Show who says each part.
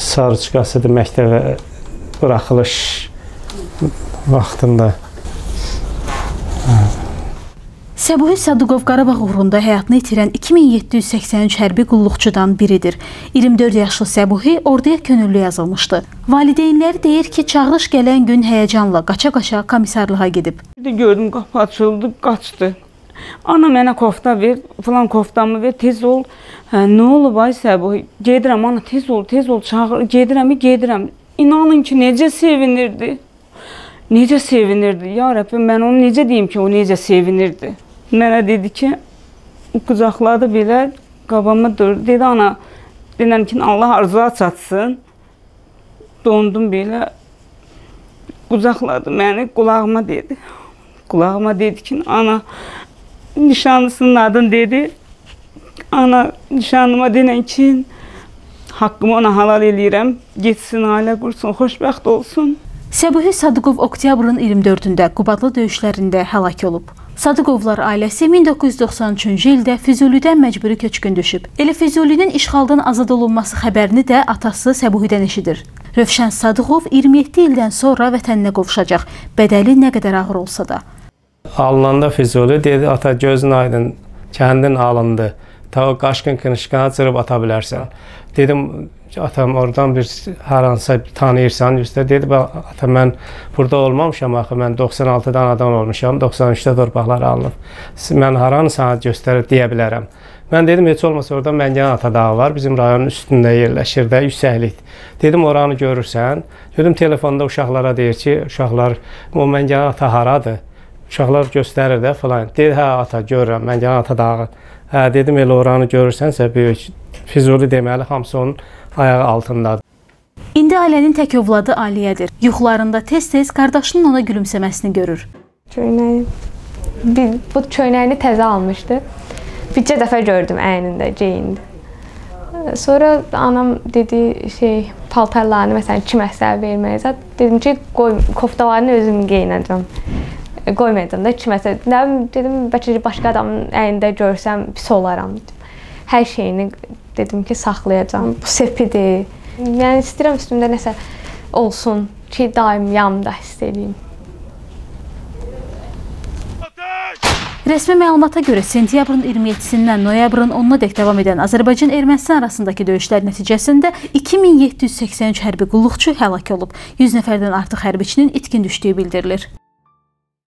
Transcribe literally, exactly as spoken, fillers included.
Speaker 1: Sarıçqasıdır məktəbə buraxılış vaxtında.
Speaker 2: Səbuhi Sadıqov Qarabağ uğrunda həyatını itirən iki min yeddi yüz səksən üç hərbi qulluqçudan biridir. iyirmi dörd yaşlı Səbuhi orduya könüllü yazılmışdı. Valideynləri deyir ki, çağırış gələn gün həyəcanla qaça-qaça komissarlığa gedib.
Speaker 3: Gördüm, qapı açıldı, qaçdı. Ana mənə kofta ver, falan koftamı ver, tez ol. Hə, nə olub ay Səbuhi? Gedirəm, ana tez ol, tez ol, çağır, gedirəm, gedirəm. İnanın ki, necə sevinirdi. Necə sevinirdi. Ya Rəbbim, mən onu necə deyim ki, o necə sevinirdi. Mənə dedi ki, qucaqladı belə, qabama durdu. Dedi, ana, denən ki, Allah arzuğa çatsın. Dondum belə, qucaqladı məni, qulağıma dedi. Qulağıma dedi ki, ana, nişanlısının adını dedi. Ana, nişanlıma denən ki, haqqımı ona halal eləyirəm, getsin, ailə qursun, xoşbəxt olsun.
Speaker 2: Səbuhi Sadıqov oktyabrın iyirmi dördündə Qubadlı döyüşlərində həlak olub. Sadıqovlar ailəsi min doqquz yüz doxsan üçüncü ildə Füzulidən məcburi köçkün düşüb. Elə Füzulinin işğaldan azad olunması xəbərini də atası Səbuhidən eşidir. Rövşən Sadıqov iyirmi yeddi ildən sonra vətəninə qovuşacaq, bədəli nə qədər ağır olsa da.
Speaker 1: Alınanda Füzuli dedi, ata gözün aydın, kəndin alındı. Ta o qaşqın qınışqana cırıb ata bilərsən. Dedim, atam oradan bir hər hansısa tanıyırsan, üstə dedi, ata mən burada olmamışam, axı mən doxsan altıdan adam olmuşam, doxsan üçdə torpaqlar alınıb. Mən haranı sana göstərib deyə bilərəm. Mən dedim, heç olmasa orada Məngən Ata dağı var, bizim rayonun üstündə yerləşir də, yüksəklik. Dedim, oranı görürsən. Dedim, telefonda uşaqlara deyir ki, uşaqlar, o Məngən Ata haradır? Uşaqlar göstərir də falan. Dedi, hə ata, görürəm, Məngən Ata dağı. Hə, dedim, elə oranı görürsənsə, böyük Füzuli deməli, hamısı onun ayağı altındadır.
Speaker 2: İndi ailənin tək övladı Aliyədir. Yuxularında tez-tez qardaşının ona gülümsəməsini görür.
Speaker 4: Köynəyi, bu köynəyini təzə almışdı. Bircə dəfə gördüm əynində, geyindi. Sonra anam dedi, şey, paltarlarını məsələn kiməsə verməyəcək. Dedim ki, qoy, koftalarını özüm geyinəcəm. Qoymayacam da kiməsə. Dedim, bəlkə başqa adamın əynində görsəm pis olaram. Hər şeyini dedim ki, saxlayacam. Bu sepidir. Yəni istəyirəm üstümdə nəsə olsun ki, daim yanımda hiss edeyim.
Speaker 2: Rəsmi məlumata görə sentyabrın iyirmi yeddisindən noyabrın onunadək davam edən Azərbaycan-Ermənistan arasındakı döyüşlər nəticəsində iki min yeddi yüz səksən üç hərbi qulluqçu həlak olub. yüz nəfərdən artıq hərbiçinin itkin düşdüyü bildirilir.